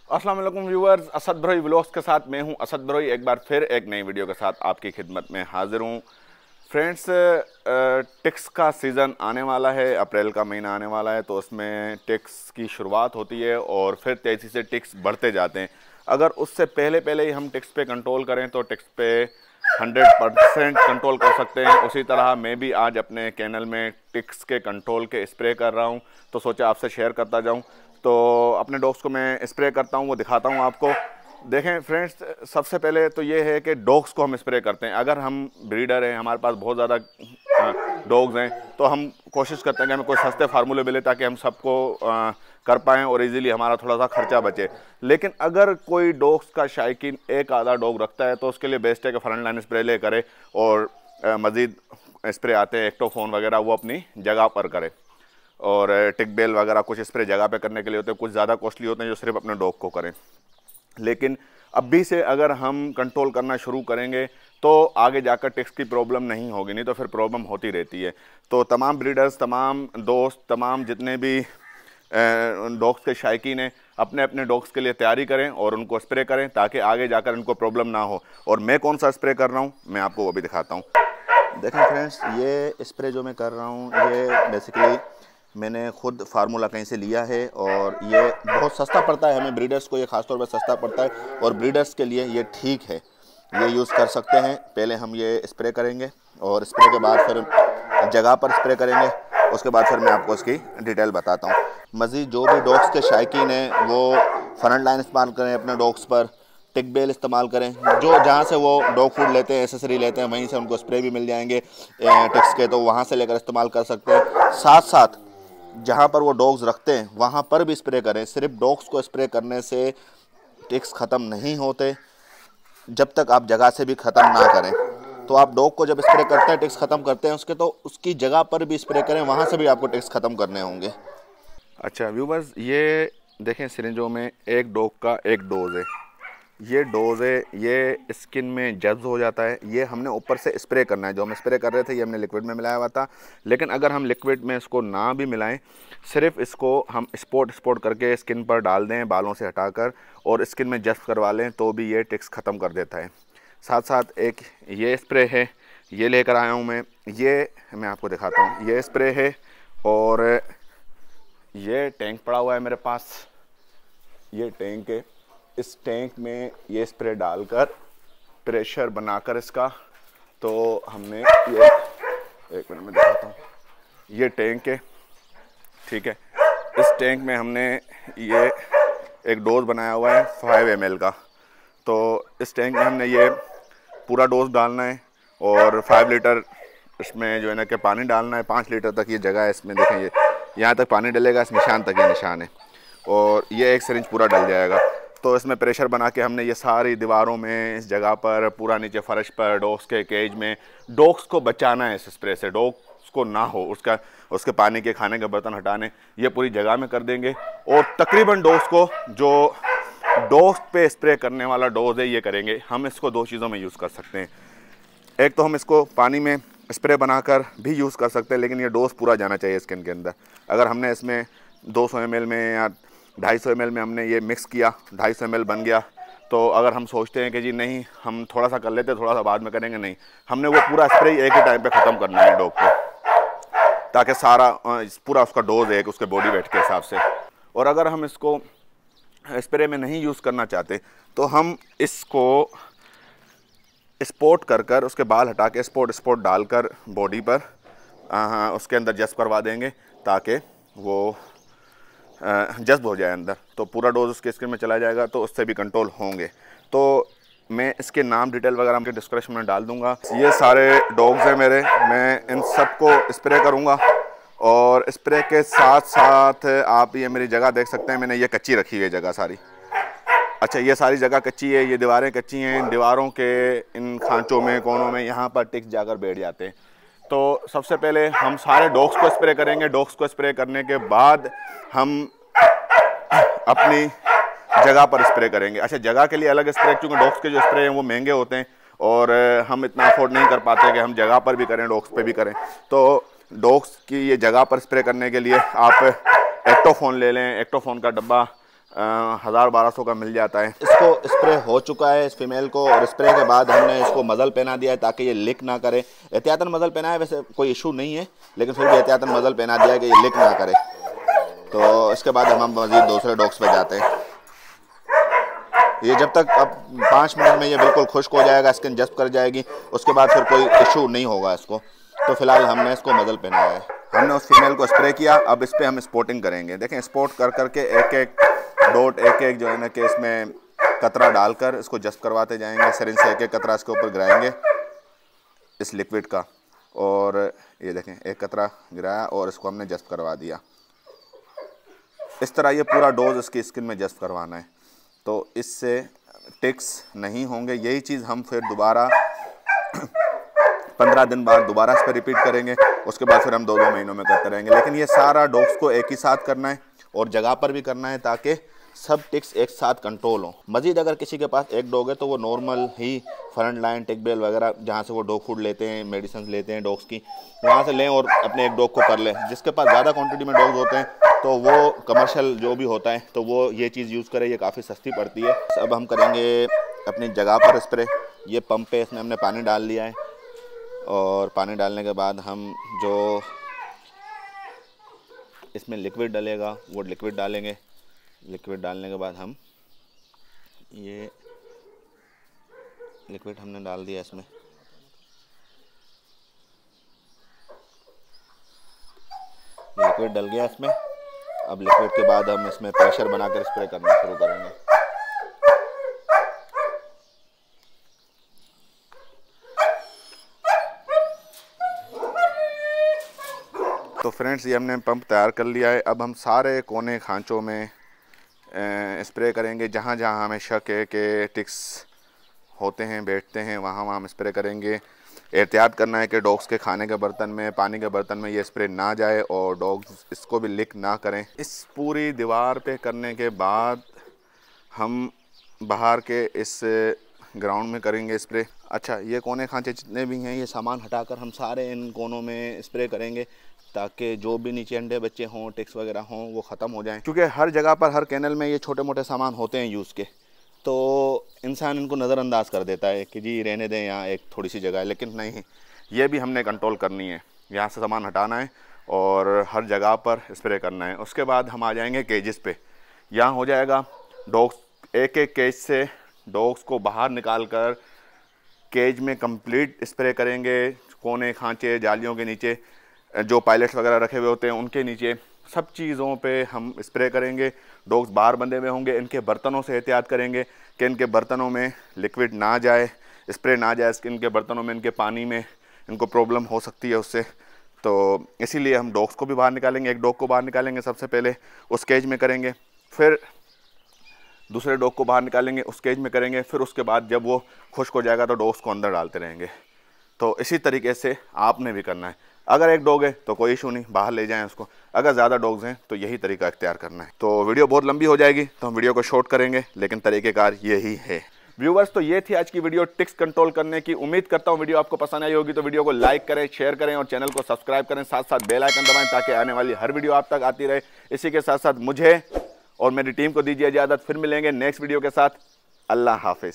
अस्सलाम वालेकुम व्यूअर्स, असद भरोई व्लॉग्स के साथ मैं हूं असद भरोई। एक बार फिर एक नई वीडियो के साथ आपकी खिदमत में हाजिर हूं। फ्रेंड्स, टिक्स का सीज़न आने वाला है, अप्रैल का महीना आने वाला है, तो उसमें टिक्स की शुरुआत होती है और फिर तेज़ी से टिक्स बढ़ते जाते हैं। अगर उससे पहले पहले ही हम टिक्स पे कंट्रोल करें तो टिक्स पे 100% कंट्रोल कर सकते हैं। उसी तरह मैं भी आज अपने चैनल में टिक्स के कंट्रोल के स्प्रे कर रहा हूं, तो सोचा आपसे शेयर करता जाऊं। तो अपने डॉग्स को मैं स्प्रे करता हूं, वो दिखाता हूं आपको। देखें फ्रेंड्स, सबसे पहले तो ये है कि डॉग्स को हम स्प्रे करते हैं। अगर हम ब्रीडर हैं, हमारे पास बहुत ज़्यादा डॉग्स हैं, तो हम कोशिश करते हैं कि हमें कोई सस्ते फार्मूले मिले ताकि हम सबको कर पाएँ और इजीली हमारा थोड़ा सा खर्चा बचे। लेकिन अगर कोई डॉग्स का शायकीन एक आधा डॉग रखता है तो उसके लिए बेस्ट है कि फ्रंट लाइन स्प्रे ले करे और मज़ीद स्प्रे आते हैं एक्टोफोन वगैरह, वो अपनी जगह पर करे। और टिक बेल वगैरह कुछ स्प्रे जगह पे करने के लिए होते हैं, कुछ ज़्यादा कॉस्टली होते हैं जो सिर्फ अपने डॉग को करें। लेकिन अभी से अगर हम कंट्रोल करना शुरू करेंगे तो आगे जाकर टिक्स की प्रॉब्लम नहीं होगी, नहीं तो फिर प्रॉब्लम होती रहती है। तो तमाम ब्रीडर्स, तमाम दोस्त, तमाम जितने भी डॉग्स के शायकीन हैं, अपने अपने डॉग्स के लिए तैयारी करें और उनको स्प्रे करें ताकि आगे जाकर इनको प्रॉब्लम ना हो। और मैं कौन सा स्प्रे कर रहा हूँ मैं आपको वो भी दिखाता हूँ। देखें फ्रेंड्स, ये स्प्रे जो मैं कर रहा हूँ ये बेसिकली मैंने ख़ुद फार्मूला कहीं से लिया है और ये बहुत सस्ता पड़ता है हमें ब्रीडर्स को, ये ख़ासतौर पर सस्ता पड़ता है और ब्रीडर्स के लिए ये ठीक है, ये यूज़ कर सकते हैं। पहले हम ये स्प्रे करेंगे और स्प्रे के बाद फिर जगह पर स्प्रे करेंगे, उसके बाद फिर मैं आपको इसकी डिटेल बताता हूँ। मज़ीद जो भी डॉग्स के शायकीन हैं वो फ्रंट लाइन इस्तेमाल करें अपने डॉग्स पर, टिक बेल इस्तेमाल करें, जो जहाँ से वो डॉग फूड लेते हैं, एसेसरी लेते हैं, वहीं से उनको स्प्रे भी मिल जाएंगे टिक्स के, तो वहाँ से लेकर इस्तेमाल कर सकते हैं। साथ साथ जहाँ पर वो डॉग्स रखते हैं वहाँ पर भी स्प्रे करें। सिर्फ डॉग्स को स्प्रे करने से टिक्स ख़त्म नहीं होते जब तक आप जगह से भी ख़त्म ना करें। तो आप डॉग को जब स्प्रे करते हैं, टिक्स ख़त्म करते हैं उसके, तो उसकी जगह पर भी स्प्रे करें, वहाँ से भी आपको टिक्स ख़त्म करने होंगे। अच्छा व्यूवर्स, ये देखें सिरिंजों में एक डॉग का एक डोज है, ये डोज है, ये स्किन में जज्ब हो जाता है। ये हमने ऊपर से स्प्रे करना है, जो हम स्प्रे कर रहे थे ये हमने लिक्विड में मिलाया हुआ था। लेकिन अगर हम लिक्विड में इसको ना भी मिलाएं, सिर्फ इसको हम स्पोर्ट करके स्किन पर डाल दें, बालों से हटाकर, और स्किन में जज्ब करवा लें, तो भी ये टिक्स ख़त्म कर देता है। साथ साथ एक ये स्प्रे है, ये लेकर आया हूँ मैं आपको दिखाता हूँ। ये स्प्रे है और ये टैंक पड़ा हुआ है मेरे पास, ये टैंक है। इस टैंक में ये स्प्रे डालकर प्रेशर बनाकर इसका, तो हमने ये एक मिनट में दिखाता हूँ, ये टैंक है, ठीक है। इस टैंक में हमने ये एक डोज बनाया हुआ है 5 ml का। तो इस टैंक में हमने ये पूरा डोज डालना है और 5 लीटर इसमें जो है ना कि पानी डालना है। 5 लीटर तक ये जगह है इसमें, देखें ये यहाँ तक पानी डलेगा, इस निशान तक ये निशान है, और ये एक सिरिंज पूरा डल जाएगा। तो इसमें प्रेशर बना के हमने ये सारी दीवारों में, इस जगह पर, पूरा नीचे फर्श पर, डॉग्स के केज में, डॉग्स को बचाना है इस स्प्रे से, डॉग्स को ना हो उसके पानी के, खाने के बर्तन हटाने, ये पूरी जगह में कर देंगे। और तकरीबन डॉग्स को जो डॉग्स पे स्प्रे करने वाला डोज है ये करेंगे। हम इसको 2 चीज़ों में यूज़ कर सकते हैं। एक तो हम इसको पानी में स्प्रे बनाकर भी यूज़ कर सकते हैं, लेकिन ये डोज पूरा जाना चाहिए स्किन के अंदर। अगर हमने इसमें 200 ml में या 250 ml में हमने ये मिक्स किया, 250 ml बन गया, तो अगर हम सोचते हैं कि जी नहीं हम थोड़ा सा कर लेते हैं, थोड़ा सा बाद में करेंगे, नहीं, हमने वो पूरा स्प्रे एक ही टाइम पे ख़त्म करना है डॉग को, ताकि सारा पूरा उसका डोज है उसके बॉडी वेट के हिसाब से। और अगर हम इसको स्प्रे में नहीं यूज़ करना चाहते तो हम इसको स्पोर्ट कर उसके बाल हटा के स्पोर्ट डालकर बॉडी पर उसके अंदर जज्ब करवा देंगे, ताकि वो जज्ब हो जाए अंदर, तो पूरा डोज उसके स्किन में चला जाएगा, तो उससे भी कंट्रोल होंगे। तो मैं इसके नाम डिटेल वगैरह मुझे डिस्क्रिप्शन में डाल दूंगा। ये सारे डॉग्स हैं मेरे, मैं इन सब को स्प्रे करूंगा। और स्प्रे के साथ साथ आप ये मेरी जगह देख सकते हैं, मैंने ये कच्ची रखी हुई है जगह सारी। अच्छा, ये सारी जगह कच्ची है, ये दीवारें कच्ची हैं, इन दीवारों के इन खांचों में, कोनों में, यहाँ पर टिक्स जाकर बैठ जाते हैं। तो सबसे पहले हम सारे डॉग्स को स्प्रे करेंगे। डॉग्स को स्प्रे करने के बाद हम अपनी जगह पर स्प्रे करेंगे। अच्छा, जगह के लिए अलग स्प्रे, क्योंकि डॉग्स के जो स्प्रे हैं वो महंगे होते हैं और हम इतना अफोर्ड नहीं कर पाते कि हम जगह पर भी करें, डॉग्स पे भी करें। तो डॉग्स की ये जगह पर स्प्रे करने के लिए आप एक्टोफोन ले लें, एक्टोफोन का डब्बा 1000-1200 का मिल जाता है। इसको स्प्रे हो चुका है इस फीमेल को, और स्प्रे के बाद हमने इसको मजल पहना दिया है ताकि ये लिक ना करे। एहतियातन मजल पहना है, वैसे कोई इशू नहीं है, लेकिन फिर भी एहतियातन मजल पहना दिया है कि ये लिक ना करे। तो इसके बाद हम मज़ीद दूसरे डॉग्स पे जाते हैं। ये जब तक अब 5 मिनट में ये बिल्कुल खुश्क हो जाएगा, स्किन जस्ट कर जाएगी, उसके बाद फिर कोई इशू नहीं होगा इसको। तो फिलहाल हमने इसको मजल पहनाया है। हमने उस फीमेल को स्प्रे किया, अब इस पर हम स्पॉटिंग करेंगे। देखें स्पॉट कर करके एक एक डॉट, एक एक जो है ना कि इसमें कतरा डालकर इसको जस्ट करवाते जाएंगे। सिरिंज से एक एक कतरा इसके ऊपर गिराएंगे इस लिक्विड का, और ये देखें एक कतरा गिराया और इसको हमने जस्ट करवा दिया। इस तरह ये पूरा डोज इसकी स्किन में जस्ट करवाना है, तो इससे टिक्स नहीं होंगे। यही चीज़ हम फिर दोबारा 15 दिन बाद दोबारा इस पर रिपीट करेंगे। उसके बाद फिर हम 2-2 महीनों में करते रहेंगे। लेकिन ये सारा डॉग्स को एक ही साथ करना है और जगह पर भी करना है ताकि सब टिक्स एक साथ कंट्रोल हो। मज़ीद अगर किसी के पास एक डॉग है तो वो नॉर्मल ही फ्रंट लाइन टिक बेल वगैरह जहाँ से वो डॉग फूड लेते हैं, मेडिसिन लेते हैं डॉग्स की, वहाँ से लें और अपने एक डॉग को कर लें। जिसके पास ज़्यादा क्वांटिटी में डॉग्स होते हैं तो वो कमर्शियल जो भी होता है तो वो ये चीज़ यूज़ करे, ये काफ़ी सस्ती पड़ती है। अब हम करेंगे अपनी जगह पर स्प्रे। ये पंप पे इसमें हमने पानी डाल लिया है, और पानी डालने के बाद हम जो इसमें लिक्विड डलेगा वो लिक्विड डालेंगे। लिक्विड डालने के बाद हम ये लिक्विड हमने डाल दिया इसमें। लिक्विड डल गया इसमें। अब लिक्विड के बाद हम इसमें प्रेशर बनाकर स्प्रे करना शुरू करेंगे। तो फ्रेंड्स ये हमने पंप तैयार कर लिया है। अब हम सारे कोने खांचों में स्प्रे करेंगे। जहाँ जहाँ हमें शक है कि टिक्स होते हैं, बैठते हैं, वहाँ हम स्प्रे करेंगे। एहतियात करना है कि डॉग्स के खाने के बर्तन में, पानी के बर्तन में ये स्प्रे ना जाए और डॉग्स इसको भी लिक ना करें। इस पूरी दीवार पे करने के बाद हम बाहर के इस ग्राउंड में करेंगे स्प्रे। अच्छा, ये कोने खांचे जितने भी हैं ये सामान हटाकर हम सारे इन कोनों में स्प्रे करेंगे ताकि जो भी नीचे अंडे बच्चे हों, टिक्स वगैरह हों, वो ख़त्म हो जाएं। क्योंकि हर जगह पर, हर कैनल में ये छोटे मोटे सामान होते हैं यूज़ के, तो इंसान इनको नज़रअंदाज कर देता है कि जी रहने दें, यहाँ एक थोड़ी सी जगह है। लेकिन नहीं, ये भी हमने कंट्रोल करनी है। यहाँ से सामान हटाना है और हर जगह पर स्प्रे करना है। उसके बाद हम आ जाएंगे केजेस पे। यहाँ हो जाएगा डॉग्स, एक एक केज से डॉग्स को बाहर निकाल कर केज में कंप्लीट स्प्रे करेंगे। कोने खांचे, जालियों के नीचे जो पायलट्स वगैरह रखे हुए होते हैं उनके नीचे, सब चीज़ों पे हम स्प्रे करेंगे। डॉग्स बाहर बंधे हुए होंगे। इनके बर्तनों से एहतियात करेंगे कि इनके बर्तनों में लिक्विड ना जाए, स्प्रे ना जाए। इनके बर्तनों में, इनके पानी में इनको प्रॉब्लम हो सकती है उससे। तो इसीलिए हम डॉग्स को भी बाहर निकालेंगे। एक डॉग को बाहर निकालेंगे सबसे पहले, उस केज में करेंगे। फिर दूसरे डॉग को बाहर निकालेंगे, उस केज में करेंगे। फिर उसके बाद जब वो खुश्क हो जाएगा तो डॉग्स को अंदर डालते रहेंगे। तो इसी तरीके से आपने भी करना है। अगर एक डॉग है तो कोई इशू नहीं, बाहर ले जाएं उसको। अगर ज़्यादा डॉग्स हैं तो यही तरीका इख्तियार करना है। तो वीडियो बहुत लंबी हो जाएगी तो हम वीडियो को शॉर्ट करेंगे, लेकिन तरीक़ेकार यही है। व्यूवर्स, तो ये थी आज की वीडियो टिक्स कंट्रोल करने की। उम्मीद करता हूँ वीडियो आपको पसंद आई होगी। तो वीडियो को लाइक करें, शेयर करें और चैनल को सब्सक्राइब करें। साथ साथ बेल आइकन दबाएं ताकि आने वाली हर वीडियो आप तक आती रहे। इसी के साथ साथ मुझे और मेरी टीम को दीजिए इजाज़त। फिर मिलेंगे नेक्स्ट वीडियो के साथ। अल्लाह हाफिज़।